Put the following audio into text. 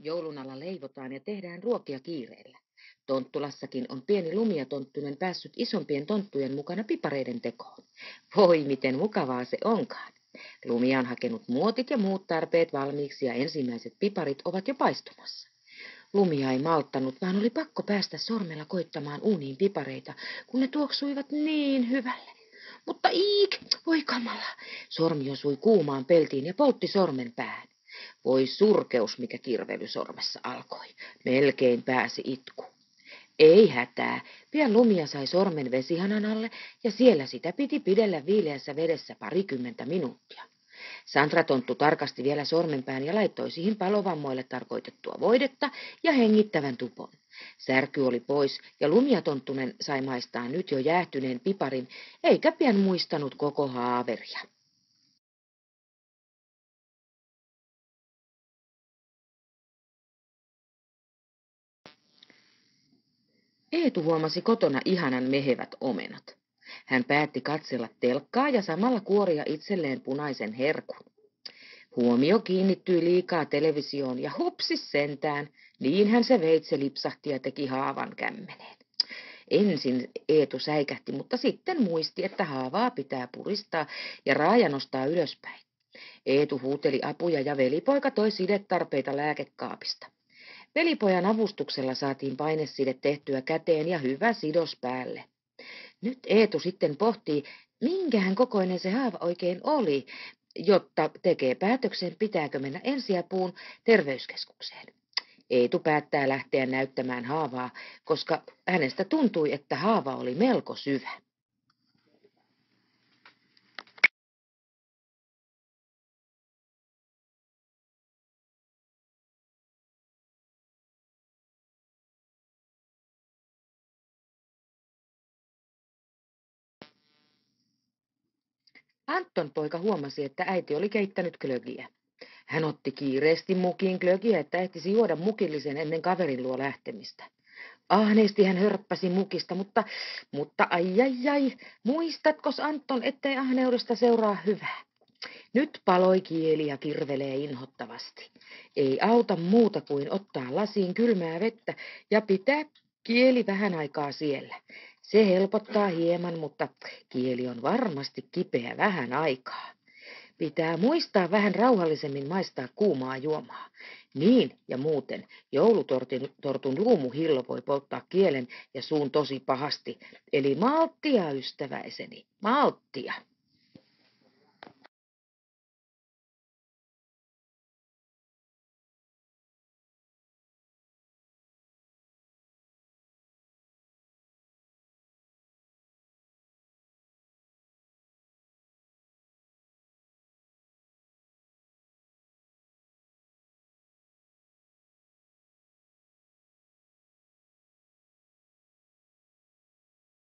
Joulun alla leivotaan ja tehdään ruokia kiireellä. Tonttulassakin on pieni lumia-tonttunen päässyt isompien tonttujen mukana pipareiden tekoon. Voi miten mukavaa se onkaan. Lumia on hakenut muotit ja muut tarpeet valmiiksi ja ensimmäiset piparit ovat jo paistumassa. Lumia ei malttanut, vaan oli pakko päästä sormella koittamaan uuniin pipareita, kun ne tuoksuivat niin hyvälle. Mutta iik, voi kamala. Sormi osui kuumaan peltiin ja poltti sormen pään. Voi surkeus, mikä kirvely sormessa alkoi. Melkein pääsi itku. Ei hätää, pian Lumia sai sormen vesihanan alle ja siellä sitä piti pidellä viileässä vedessä 20 minuuttia. Sandra-tonttu tarkasti vielä sormenpään ja laittoi siihen palovammoille tarkoitettua voidetta ja hengittävän tupon. Särky oli pois ja Lumia-tonttunen sai maistaa nyt jo jäähtyneen piparin, eikä pian muistanut koko haaveria. Eetu huomasi kotona ihanan mehevät omenat. Hän päätti katsella telkkaa ja samalla kuoria itselleen punaisen herkun. Huomio kiinnittyi liikaa televisioon ja hupsis sentään, niinhän se veitse lipsahti ja teki haavan kämmeneen. Ensin Eetu säikähti, mutta sitten muisti, että haavaa pitää puristaa ja raaja nostaa ylöspäin. Eetu huuteli apuja ja velipoika toi sidetarpeita lääkekaapista. Velipojan avustuksella saatiin paineside tehtyä käteen ja hyvä sidos päälle. Nyt Eetu sitten pohtii, minkähän kokoinen se haava oikein oli, jotta tekee päätöksen, pitääkö mennä ensiapuun terveyskeskukseen. Eetu päättää lähteä näyttämään haavaa, koska hänestä tuntui, että haava oli melko syvä. Anton poika huomasi, että äiti oli keittänyt glögiä. Hän otti kiireesti mukiin glögiä, että ehtisi juoda mukillisen ennen kaverin luo lähtemistä. Ahneesti hän hörppäsi mukista, mutta ai, muistatkos Anton, ettei ahneudesta seuraa hyvää? Nyt paloi kieli ja kirvelee inhottavasti. Ei auta muuta kuin ottaa lasiin kylmää vettä ja pitää kieli vähän aikaa siellä. Se helpottaa hieman, mutta kieli on varmasti kipeä vähän aikaa. Pitää muistaa vähän rauhallisemmin maistaa kuumaa juomaa. Niin ja muuten, joulutortun luumuhillo voi polttaa kielen ja suun tosi pahasti. Eli malttia, ystäväiseni, malttia.